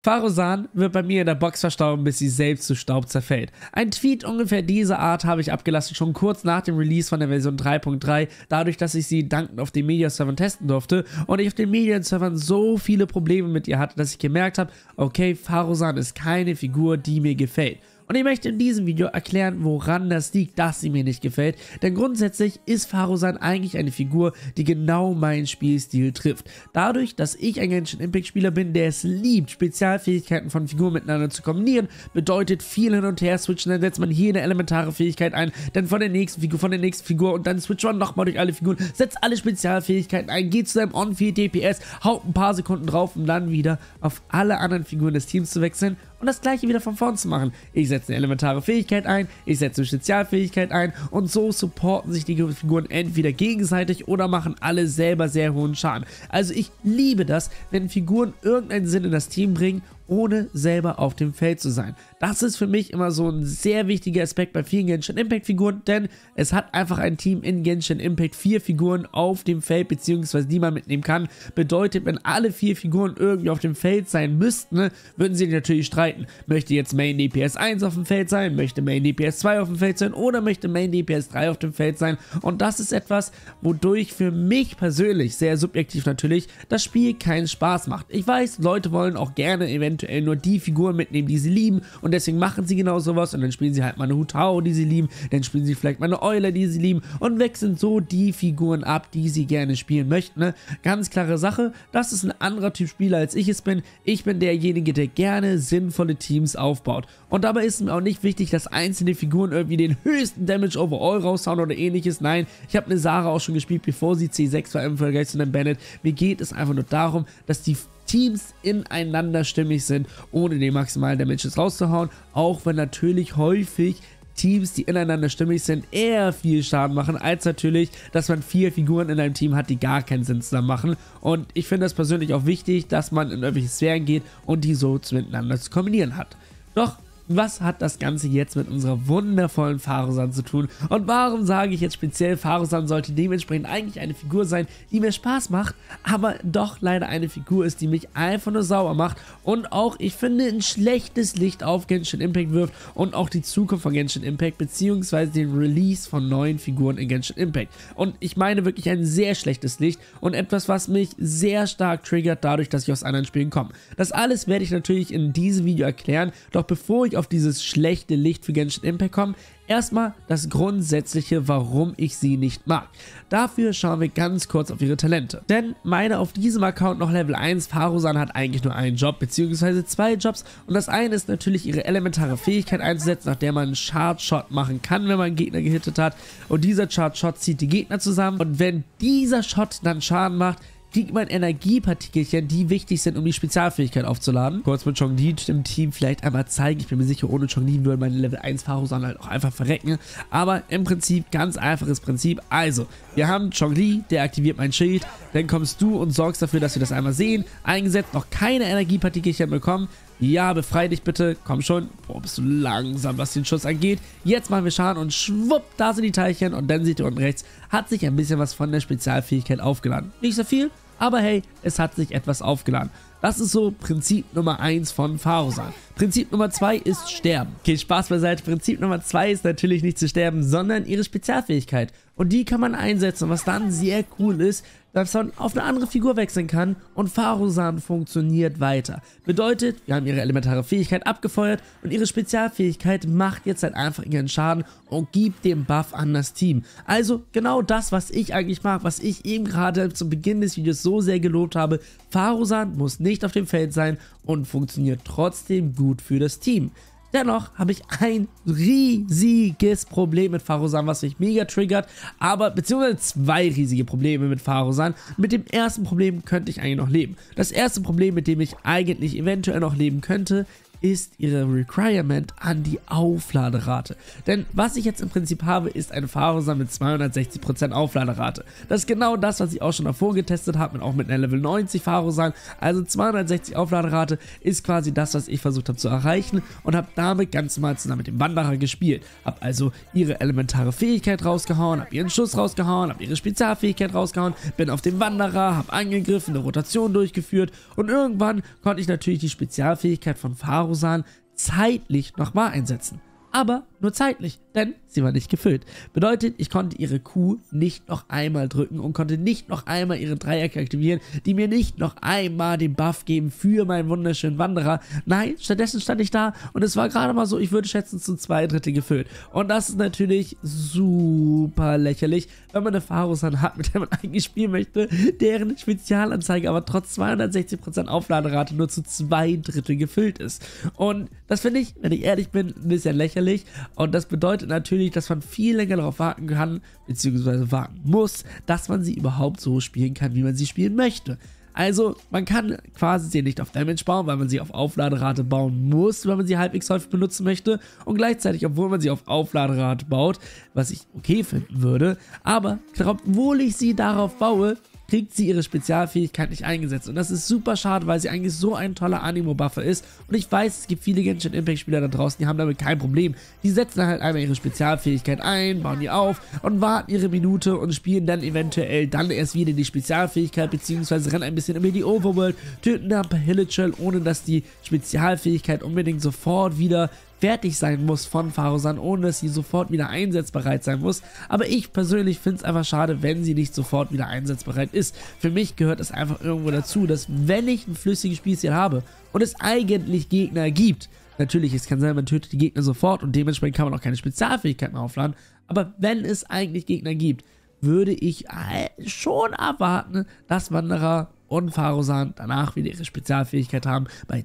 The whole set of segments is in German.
Faruzan wird bei mir in der Box verstauben, bis sie selbst zu Staub zerfällt. Ein Tweet ungefähr dieser Art habe ich abgelassen, schon kurz nach dem Release von der Version 3.3, dadurch, dass ich sie dankend auf den Media-Servern testen durfte und ich auf den Media-Servern so viele Probleme mit ihr hatte, dass ich gemerkt habe, okay, Faruzan ist keine Figur, die mir gefällt. Und ich möchte in diesem Video erklären, woran das liegt, dass sie mir nicht gefällt. Denn grundsätzlich ist Faruzan eigentlich eine Figur, die genau meinen Spielstil trifft. Dadurch, dass ich ein Genshin Impact Spieler bin, der es liebt, Spezialfähigkeiten von Figuren miteinander zu kombinieren, bedeutet viel hin und her switchen, dann setzt man hier eine elementare Fähigkeit ein, dann von der nächsten Figur und dann switcht man nochmal durch alle Figuren, setzt alle Spezialfähigkeiten ein, geht zu seinem On-Field DPS, haut ein paar Sekunden drauf, um dann wieder auf alle anderen Figuren des Teams zu wechseln und das gleiche wieder von vorn zu machen. Ich setze eine elementare Fähigkeit ein, ich setze eine Spezialfähigkeit ein und so supporten sich die Figuren entweder gegenseitig oder machen alle selber sehr hohen Schaden. Also ich liebe das, wenn Figuren irgendeinen Sinn in das Team bringen, ohne selber auf dem Feld zu sein. Das ist für mich immer so ein sehr wichtiger Aspekt bei vielen Genshin Impact Figuren, denn es hat einfach ein Team in Genshin Impact 4 Figuren auf dem Feld, beziehungsweise die man mitnehmen kann. Bedeutet, wenn alle 4 Figuren irgendwie auf dem Feld sein müssten, würden sie natürlich streiten. Möchte jetzt Main DPS 1 auf dem Feld sein, möchte Main DPS 2 auf dem Feld sein oder möchte Main DPS 3 auf dem Feld sein, und das ist etwas, wodurch für mich persönlich, sehr subjektiv natürlich, das Spiel keinen Spaß macht. Ich weiß, Leute wollen auch gerne eventuell nur die Figuren mitnehmen, die sie lieben, und deswegen machen sie genau sowas und dann spielen sie halt mal eine Hu Tao, die sie lieben, dann spielen sie vielleicht mal eine Eule, die sie lieben und wechseln so die Figuren ab, die sie gerne spielen möchten. Ne? Ganz klare Sache, das ist ein anderer Typ Spieler, als ich es bin. Ich bin derjenige, der gerne sinnvolle Teams aufbaut, und dabei ist mir auch nicht wichtig, dass einzelne Figuren irgendwie den höchsten Damage overall raushauen oder ähnliches. Nein, ich habe eine Sarah auch schon gespielt, bevor sie C6 war im Vergleich zu einem Bennett. Mir geht es einfach nur darum, dass die Teams ineinander stimmig sind, ohne den maximalen Damages rauszuhauen, auch wenn natürlich häufig Teams, die ineinander stimmig sind, eher viel Schaden machen, als natürlich, dass man 4 Figuren in einem Team hat, die gar keinen Sinn zusammen machen. Und ich finde das persönlich auch wichtig, dass man in irgendwelche Sphären geht und die so miteinander zu kombinieren hat. Doch was hat das Ganze jetzt mit unserer wundervollen Faruzan zu tun? Und warum sage ich jetzt speziell, Faruzan sollte dementsprechend eigentlich eine Figur sein, die mir Spaß macht, aber doch leider eine Figur ist, die mich einfach nur sauer macht und auch, ich finde, ein schlechtes Licht auf Genshin Impact wirft und auch die Zukunft von Genshin Impact beziehungsweise den Release von neuen Figuren in Genshin Impact. Und ich meine wirklich ein sehr schlechtes Licht und etwas, was mich sehr stark triggert, dadurch, dass ich aus anderen Spielen komme. Das alles werde ich natürlich in diesem Video erklären, doch bevor ich auf dieses schlechte Licht für Genshin Impact komme, erstmal das Grundsätzliche, warum ich sie nicht mag. Dafür schauen wir ganz kurz auf ihre Talente. Denn meine auf diesem Account noch Level 1 Faruzan hat eigentlich nur einen Job, beziehungsweise 2 Jobs, und das eine ist natürlich ihre elementare Fähigkeit einzusetzen, nach der man einen Chart-Shot machen kann, wenn man einen Gegner gehittet hat, und dieser Chart-Shot zieht die Gegner zusammen, und wenn dieser Shot dann Schaden macht, kriegt man Energiepartikelchen, die wichtig sind, um die Spezialfähigkeit aufzuladen. Kurz mit Chongli im Team vielleicht einmal zeigen. Ich bin mir sicher, ohne Chongli würde meine Level 1 Faruzan halt auch einfach verrecken. Aber im Prinzip ganz einfaches Prinzip. Also, wir haben Chongli, der aktiviert mein Schild. Dann kommst du und sorgst dafür, dass wir das einmal sehen. Eingesetzt, noch keine Energiepartikelchen bekommen. Ja, befrei dich bitte. Komm schon. Boah, bist du langsam, was den Schuss angeht. Jetzt machen wir Schaden und schwupp, da sind die Teilchen. Und dann seht ihr unten rechts, hat sich ein bisschen was von der Spezialfähigkeit aufgeladen. Nicht so viel, aber hey, es hat sich etwas aufgeladen. Das ist so Prinzip Nummer 1 von Faruzan. Prinzip Nummer 2 ist Sterben. Okay, Spaß beiseite. Prinzip Nummer 2 ist natürlich nicht zu sterben, sondern ihre Spezialfähigkeit. Und die kann man einsetzen. Und was dann sehr cool ist, dass man auf eine andere Figur wechseln kann und Faruzan funktioniert weiter. Bedeutet, wir haben ihre elementare Fähigkeit abgefeuert und ihre Spezialfähigkeit macht jetzt halt einfach ihren Schaden und gibt den Buff an das Team. Also genau das, was ich eigentlich mag, was ich eben gerade zu Beginn des Videos so sehr gelobt habe. Faruzan muss nicht auf dem Feld sein und funktioniert trotzdem gut für das Team. Dennoch habe ich ein riesiges Problem mit Faruzan, was mich mega triggert, aber beziehungsweise 2 riesige Probleme mit Faruzan. Mit dem ersten Problem könnte ich eigentlich noch leben. Das erste Problem, mit dem ich eigentlich eventuell noch leben könnte, ist ihre Requirement an die Aufladerate. Denn was ich jetzt im Prinzip habe, ist eine Pharosan mit 260% Aufladerate. Das ist genau das, was ich auch schon davor getestet habe, auch mit einer Level 90 Pharosan. Also 260 Aufladerate ist quasi das, was ich versucht habe zu erreichen und habe damit ganz normal zusammen mit dem Wanderer gespielt. Habe also ihre elementare Fähigkeit rausgehauen, habe ihren Schuss rausgehauen, habe ihre Spezialfähigkeit rausgehauen, bin auf den Wanderer, habe angegriffen, eine Rotation durchgeführt und irgendwann konnte ich natürlich die Spezialfähigkeit von Pharosan zeitlich nochmal einsetzen. Aber nur zeitlich, denn sie war nicht gefüllt. Bedeutet, ich konnte ihre Q nicht noch einmal drücken und konnte nicht noch einmal ihre Dreiecke aktivieren, die mir nicht noch einmal den Buff geben für meinen wunderschönen Wanderer. Nein, stattdessen stand ich da und es war gerade mal so, ich würde schätzen, zu 2/3 gefüllt. Und das ist natürlich super lächerlich, wenn man eine Pharosan hat, mit der man eigentlich spielen möchte, deren Spezialanzeige aber trotz 260% Aufladerate nur zu 2/3 gefüllt ist. Und das finde ich, wenn ich ehrlich bin, ein bisschen lächerlich. Und das bedeutet natürlich, dass man viel länger darauf warten kann, beziehungsweise warten muss, dass man sie überhaupt so spielen kann, wie man sie spielen möchte. Also, man kann quasi sie nicht auf Damage bauen, weil man sie auf Aufladerate bauen muss, wenn man sie halbwegs häufig benutzen möchte. Und gleichzeitig, obwohl man sie auf Aufladerate baut, was ich okay finden würde, aber obwohl ich sie darauf baue, kriegt sie ihre Spezialfähigkeit nicht eingesetzt. Und das ist super schade, weil sie eigentlich so ein toller Animo-Buffer ist. Und ich weiß, es gibt viele Genshin Impact-Spieler da draußen, die haben damit kein Problem. Die setzen halt einmal ihre Spezialfähigkeit ein, bauen die auf und warten ihre Minute und spielen dann eventuell dann erst wieder die Spezialfähigkeit, beziehungsweise rennen ein bisschen über die Overworld, töten da ein paar Hilichurl, ohne dass die Spezialfähigkeit unbedingt sofort wieder fertig sein muss von Pharosan, ohne dass sie sofort wieder einsatzbereit sein muss. Aber ich persönlich finde es einfach schade, wenn sie nicht sofort wieder einsatzbereit ist. Für mich gehört es einfach irgendwo dazu, dass wenn ich ein flüssiges Spielstil habe und es eigentlich Gegner gibt, natürlich, es kann sein, man tötet die Gegner sofort und dementsprechend kann man auch keine Spezialfähigkeit mehr aufladen, aber wenn es eigentlich Gegner gibt, würde ich schon erwarten, dass Wanderer und Pharosan danach wieder ihre Spezialfähigkeit haben bei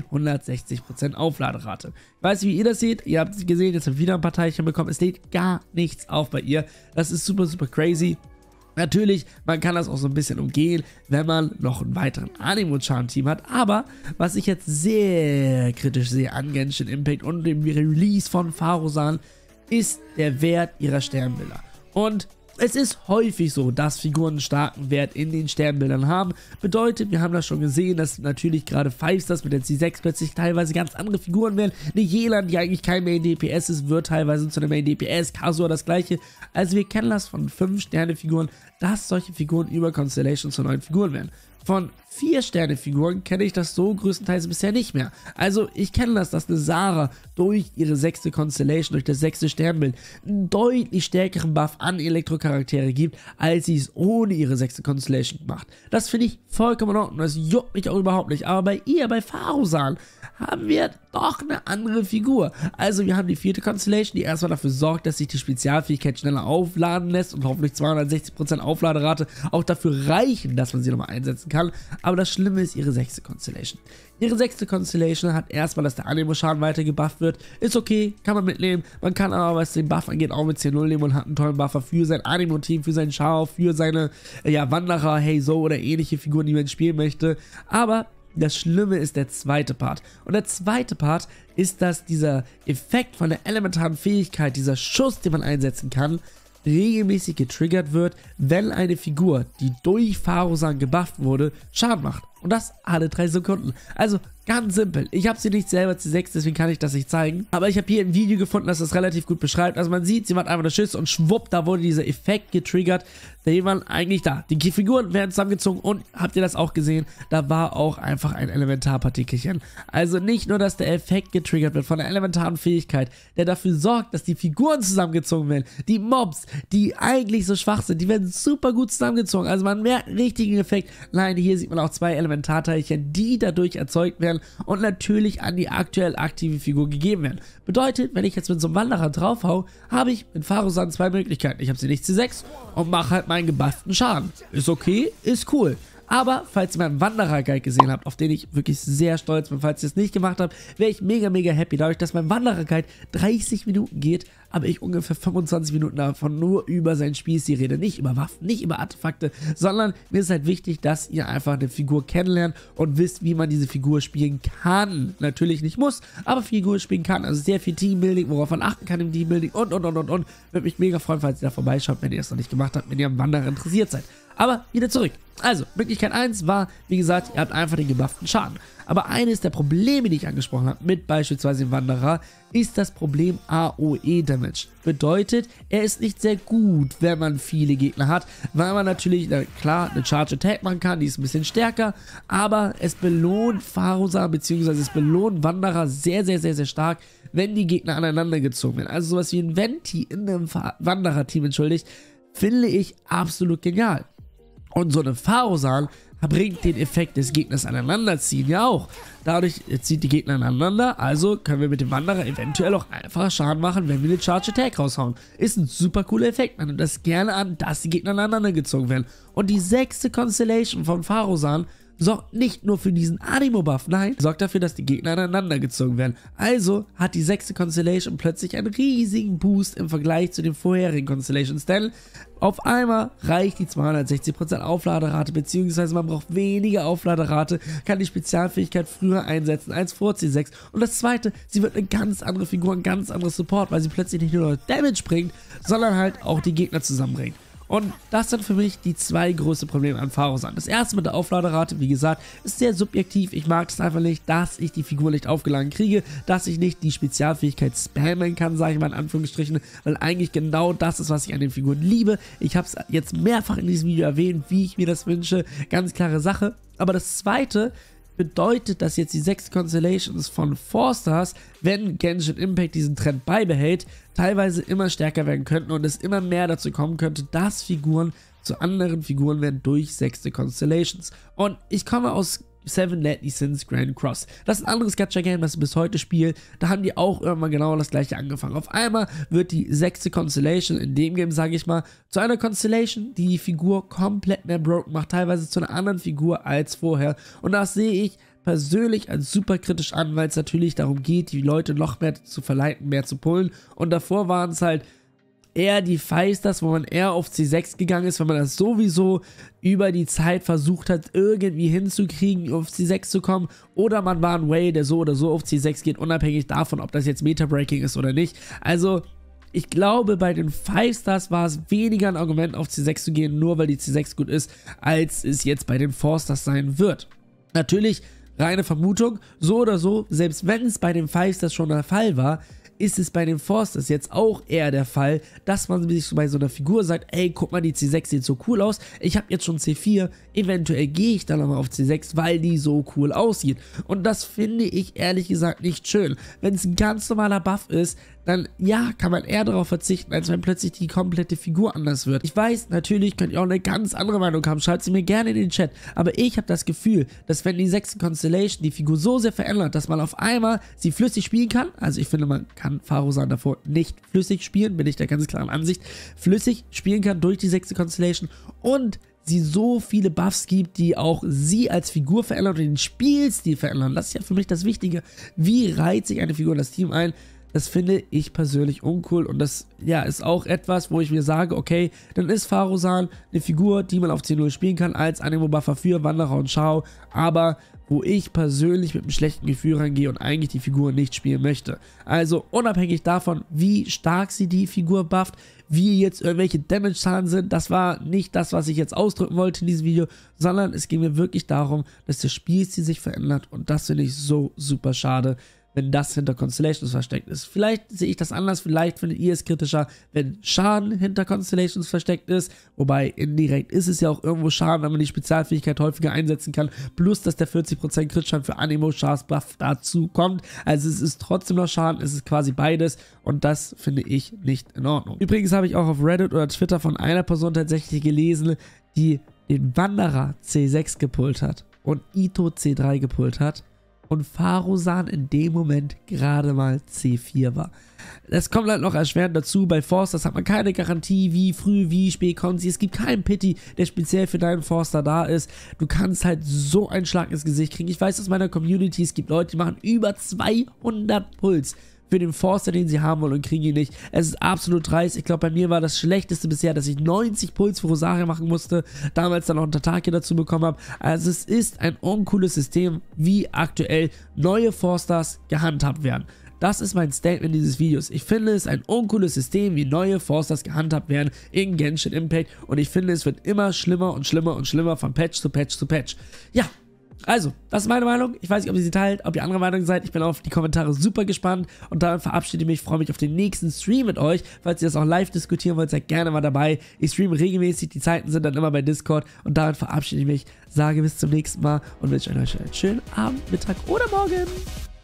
260% Aufladerate. Ich weiß nicht, wie ihr das seht. Ihr habt gesehen, jetzt habe ich wieder ein paar Teilchen bekommen. Es lädt gar nichts auf bei ihr. Das ist super, super crazy. Natürlich, man kann das auch so ein bisschen umgehen, wenn man noch einen weiteren Animo-Charm-Team hat, aber was ich jetzt sehr kritisch sehe an Genshin Impact und dem Release von Pharosan, ist der Wert ihrer Sternbilder. Und es ist häufig so, dass Figuren einen starken Wert in den Sternbildern haben. Bedeutet, wir haben das schon gesehen, dass natürlich gerade 5-Stars mit der C6 plötzlich teilweise ganz andere Figuren werden. Eine Yelan, die eigentlich kein Main-DPS ist, wird teilweise zu einer Main-DPS. Kasua das gleiche. Also wir kennen das von 5-Sterne-Figuren, dass solche Figuren über Constellation zu neuen Figuren werden. Von 4-Sterne-Figuren kenne ich das so größtenteils bisher nicht mehr. Also ich kenne das, dass eine Sarah durch ihre 6. Constellation, durch das 6. Sternbild einen deutlich stärkeren Buff an Elektrocharaktere gibt, als sie es ohne ihre 6. Constellation macht. Das finde ich vollkommen in Ordnung, das juckt mich auch überhaupt nicht. Aber bei ihr, bei Pharosan, haben wir doch eine andere Figur. Also wir haben die 4. Constellation, die erstmal dafür sorgt, dass sich die Spezialfähigkeit schneller aufladen lässt und hoffentlich 260% Aufladerate auch dafür reichen, dass man sie nochmal einsetzen kann. Aber das Schlimme ist ihre 6. Constellation. Ihre 6. Constellation hat erstmal, dass der Animo-Schaden weiter gebufft wird. Ist okay, kann man mitnehmen. Man kann aber, was den Buff angeht, auch mit 10-0 nehmen und hat einen tollen Buffer für sein Animo-Team, für seinen Schau, für seine Wanderer, Heizo oder ähnliche Figuren, die man spielen möchte. Aber das Schlimme ist der zweite Part. Und der zweite Part ist, dass dieser Effekt von der elementaren Fähigkeit, dieser Schuss, den man einsetzen kann, regelmäßig getriggert wird, wenn eine Figur, die durch Pharosan gebufft wurde, Schaden macht. Und das alle 3 Sekunden. Also ganz simpel. Ich habe sie nicht selber C6, deswegen kann ich das nicht zeigen. Aber ich habe hier ein Video gefunden, das das relativ gut beschreibt. Also man sieht, sie macht einfach eine Schuss und schwupp, da wurde dieser Effekt getriggert. Da jemand eigentlich da. Die Figuren werden zusammengezogen und habt ihr das auch gesehen? Da war auch einfach ein Elementarpartikelchen. Also nicht nur, dass der Effekt getriggert wird von der elementaren Fähigkeit, der dafür sorgt, dass die Figuren zusammengezogen werden. Die Mobs, die eigentlich so schwach sind, die werden super gut zusammengezogen. Also man merkt einen richtigen Effekt. Nein, hier sieht man auch 2 Elementarteilchen, die dadurch erzeugt werden und natürlich an die aktuell aktive Figur gegeben werden. Bedeutet, wenn ich jetzt mit so einem Wanderer draufhau, habe ich mit Pharosan 2 Möglichkeiten. Ich habe sie nicht C6 und mache halt meinen gebufften Schaden. Ist okay, ist cool. Aber falls ihr meinen Wanderer-Guide gesehen habt, auf den ich wirklich sehr stolz bin, falls ihr es nicht gemacht habt, wäre ich mega, mega happy, dadurch, dass mein Wanderer-Guide 30 Minuten geht, aber ich ungefähr 25 Minuten davon nur über sein Spielstil rede. Nicht über Waffen, nicht über Artefakte, sondern mir ist halt wichtig, dass ihr einfach eine Figur kennenlernt und wisst, wie man diese Figur spielen kann. Natürlich nicht muss, aber Figur spielen kann. Also sehr viel Teambuilding, worauf man achten kann im Teambuilding und. Würde mich mega freuen, falls ihr da vorbeischaut, wenn ihr es noch nicht gemacht habt, wenn ihr am Wanderer interessiert seid. Aber wieder zurück. Also, Möglichkeit 1 war, wie gesagt, ihr habt einfach den gebufften Schaden. Aber eines der Probleme, die ich angesprochen habe, mit beispielsweise dem Wanderer, ist das Problem AOE-Damage. Bedeutet, er ist nicht sehr gut, wenn man viele Gegner hat, weil man natürlich, klar, eine Charge Attack machen kann, die ist ein bisschen stärker, aber es belohnt Pharosan bzw. es belohnt Wanderer sehr, sehr, sehr, sehr stark, wenn die Gegner aneinander gezogen werden. Also sowas wie ein Venti in einem Wanderer-Team, entschuldigt, finde ich absolut genial. Und so eine Pharosan bringt den Effekt des Gegners aneinanderziehen ja auch. Dadurch zieht die Gegner aneinander, also können wir mit dem Wanderer eventuell auch einfacher Schaden machen, wenn wir eine Charge Attack raushauen. Ist ein super cooler Effekt, man nimmt das gerne an, dass die Gegner aneinander gezogen werden. Und die 6. Constellation von Pharosan sorgt nicht nur für diesen Animo-Buff, nein, sorgt dafür, dass die Gegner aneinander gezogen werden. Also hat die 6. Constellation plötzlich einen riesigen Boost im Vergleich zu den vorherigen Constellations, denn auf einmal reicht die 260% Aufladerate, beziehungsweise man braucht weniger Aufladerate, kann die Spezialfähigkeit früher einsetzen als vor C6. Und das zweite, sie wird eine ganz andere Figur, ein ganz anderes Support, weil sie plötzlich nicht nur Damage bringt, sondern halt auch die Gegner zusammenbringt. Und das sind für mich die 2 größten Probleme an Pharosan. Das erste mit der Aufladerate, wie gesagt, ist sehr subjektiv. Ich mag es einfach nicht, dass ich die Figur nicht aufgeladen kriege, dass ich nicht die Spezialfähigkeit spammen kann, sage ich mal in Anführungsstrichen, weil eigentlich genau das ist, was ich an den Figuren liebe. Ich habe es jetzt mehrfach in diesem Video erwähnt, wie ich mir das wünsche. Ganz klare Sache. Aber das zweite bedeutet, dass jetzt die 6 Constellations von 4 Stars, wenn Genshin Impact diesen Trend beibehält, teilweise immer stärker werden könnten und es immer mehr dazu kommen könnte, dass Figuren zu anderen Figuren werden durch 6. Constellations. Und ich komme aus 7 Deadly Sins Grand Cross. Das ist ein anderes Gacha-Game, das ich bis heute spiele. Da haben die auch irgendwann genau das gleiche angefangen. Auf einmal wird die 6. Constellation in dem Game, sage ich mal, zu einer Constellation, die die Figur komplett mehr broken macht, teilweise zu einer anderen Figur als vorher. Und das sehe ich persönlich als super kritisch an, weil es natürlich darum geht, die Leute noch mehr zu verleiten, mehr zu pullen. Und davor waren es halt eher die 5 Stars, wo man eher auf C6 gegangen ist, weil man das sowieso über die Zeit versucht hat, irgendwie hinzukriegen, auf C6 zu kommen. Oder man war ein Way, der so oder so auf C6 geht, unabhängig davon, ob das jetzt Meta-Breaking ist oder nicht. Also ich glaube, bei den 5 Stars war es weniger ein Argument, auf C6 zu gehen, nur weil die C6 gut ist, als es jetzt bei den 4 Stars sein wird. Natürlich, reine Vermutung, so oder so, selbst wenn es bei den 5 Stars schon der Fall war, ist es bei den 4 Stars jetzt auch eher der Fall, dass man sich bei so einer Figur sagt, ey, guck mal, die C6 sieht so cool aus, ich habe jetzt schon C4, eventuell gehe ich dann nochmal auf C6, weil die so cool aussieht. Und das finde ich ehrlich gesagt nicht schön. Wenn es ein ganz normaler Buff ist, dann ja, kann man eher darauf verzichten, als wenn plötzlich die komplette Figur anders wird. Ich weiß, natürlich könnt ihr auch eine ganz andere Meinung haben, schreibt sie mir gerne in den Chat, aber ich habe das Gefühl, dass wenn die 6. Constellation die Figur so sehr verändert, dass man auf einmal sie flüssig spielen kann, also ich finde, man kann Pharosan davor nicht flüssig spielen, bin ich der ganz klaren Ansicht, flüssig spielen kann durch die 6. Constellation und sie so viele Buffs gibt, die auch sie als Figur verändern und den Spielstil verändern. Das ist ja für mich das Wichtige. Wie reiht sich eine Figur in das Team ein? Das finde ich persönlich uncool und das ja, ist auch etwas, wo ich mir sage, okay, dann ist Pharosan eine Figur, die man auf C0 spielen kann als Animo-Buffer für Wanderer und Shao, aber wo ich persönlich mit einem schlechten Gefühl rangehe und eigentlich die Figur nicht spielen möchte. Also unabhängig davon, wie stark sie die Figur bufft, wie jetzt irgendwelche Damage-Zahlen sind, das war nicht das, was ich jetzt ausdrücken wollte in diesem Video, sondern es ging mir wirklich darum, dass der Spielstil sich verändert und das finde ich so super schade, wenn das hinter Constellations versteckt ist. Vielleicht sehe ich das anders, vielleicht findet ihr es kritischer, wenn Schaden hinter Constellations versteckt ist, wobei indirekt ist es ja auch irgendwo Schaden, wenn man die Spezialfähigkeit häufiger einsetzen kann, plus dass der 40% Crit-Schaden für Animo-Chars-Buff dazu kommt. Also es ist trotzdem noch Schaden, es ist quasi beides und das finde ich nicht in Ordnung. Übrigens habe ich auch auf Reddit oder Twitter von einer Person tatsächlich gelesen, die den Wanderer C6 gepullt hat und Itto C3 gepullt hat. und Pharosan in dem Moment gerade mal C4 war. Das kommt halt noch erschwerend dazu, bei Forsters hat man keine Garantie, wie früh, wie spät kommen sie. Es gibt keinen Pity, der speziell für deinen Forster da ist. Du kannst halt so einen Schlag ins Gesicht kriegen. Ich weiß aus meiner Community, es gibt Leute, die machen über 200 Puls für den Forster, den sie haben wollen und kriegen ihn nicht. Es ist absolut dreist. Ich glaube, bei mir war das Schlechteste bisher, dass ich 90 Puls für Rosaria machen musste, damals dann auch einen Tataki dazu bekommen habe. Also es ist ein uncooles System, wie aktuell neue Forsters gehandhabt werden. Das ist mein Statement dieses Videos. Ich finde es ein uncooles System, wie neue Forsters gehandhabt werden in Genshin Impact, und ich finde, es wird immer schlimmer und schlimmer und schlimmer von Patch zu Patch zu Patch. Ja, also, das ist meine Meinung. Ich weiß nicht, ob ihr sie teilt, ob ihr anderer Meinung seid. Ich bin auf die Kommentare super gespannt und dann verabschiede ich mich, freue mich auf den nächsten Stream mit euch. Falls ihr das auch live diskutieren wollt, seid gerne mal dabei. Ich streame regelmäßig, die Zeiten sind dann immer bei Discord, und damit verabschiede ich mich, sage bis zum nächsten Mal und wünsche euch einen schönen Abend, Mittag oder Morgen.